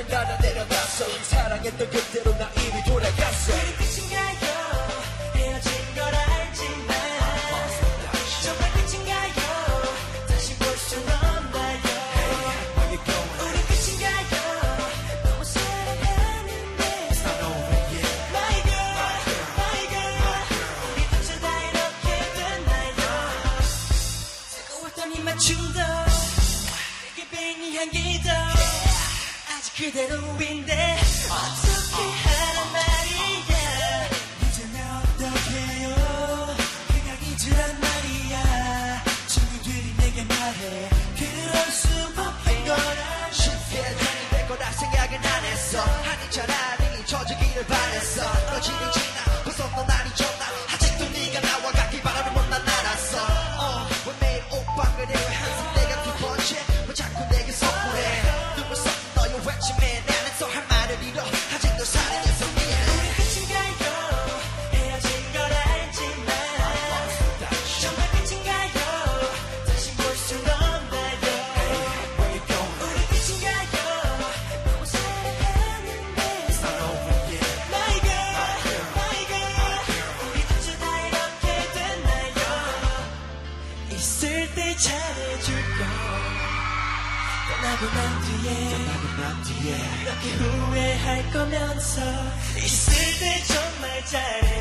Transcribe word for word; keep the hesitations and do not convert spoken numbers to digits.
언젠가 내려갔어. 우리 사랑했던 그때로 나 이미 돌아갔어. 우리 끝인가요? 헤어진 걸 알지만 정말 끝인가요? 다시 볼 순 없나요? Where you going? 우리 끝인가요? 너무 사랑하는데 It's not over yet. My girl, my girl 우리 둘째 다 이렇게 됐나요? 뜨거웠던 이 맞춤도 내게 빙이 향기도 아직 그대로인데 어떻게 하란 말이야. 이제 나 어떡해요? 그냥 잊으란 말이야. 친구들이 내게 말해 그럴 수 없는 거라. 쉽게 돈이 될 거라 생각은 안 했어. 아니 차라리 젖어기를 바랬어. 너 지리 지나 벌써 너 날이 졌나. 아직도 네가 나와 같길 바라는 못난 알았어. 어, 왜 매일 오빠 그래 왜 항상 내가 두 번째 왜 자꾸 내게 선물해. 눈물 썩 너의 외침에 나는 또 할 말을 잃어. 아직도 사랑해서 미안해. 우리 끝인가요? 헤어진 걸 알지만 정말 끝인가요? 다시 볼 순 없나요? Where you going? 우리 끝인가요? 너무 사랑하는데 It's not over yet. My girl, my girl 우리 둘째 다 이렇게 됐나요? 있을 때 잘해줄까 떠나고 난 뒤에 떠나고 난 뒤에 이렇게 후회할 거면서 있을 때 정말 잘해